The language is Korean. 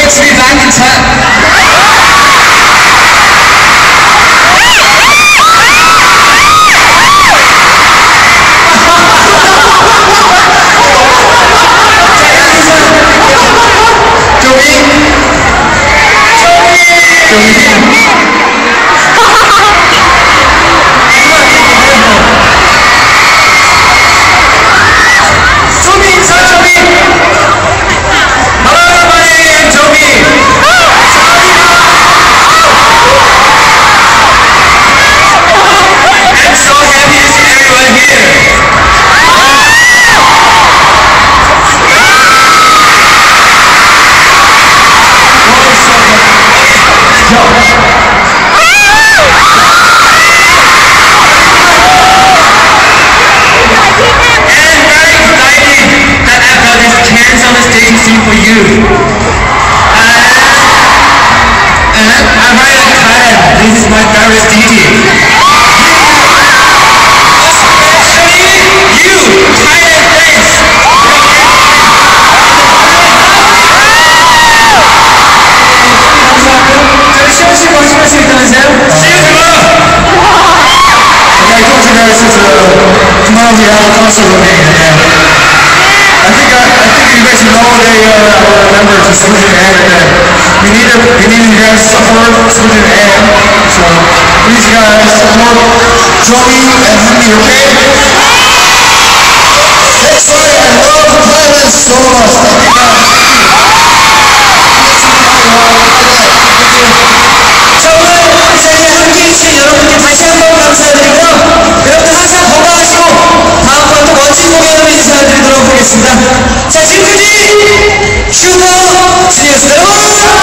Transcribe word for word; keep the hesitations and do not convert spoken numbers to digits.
to be back in town. For you. And, and I'm right at Thailand. This is my favorite city. Especially you, Thailand fans. 저희 시원 씨 마지막 말씀 있다면서요? Okay, I told you guys it's a tomorrow we have a concert with me. I think I, I think you guys know they uh, our members of Smooth and and we need a, we need you guys support Smooth and so please guys support Joey and Henry, okay? That's right, I love Thailand so much. Thank you guys. 자 오늘 이 자리에 함께해 주신 여러분께 다시 한번 감사드리고요. 여러분들 항상 건강하시고 다음번 또 멋진 공연으로 인사드리도록 하겠습니다. 자 지금까지 슈퍼주니어였습니다.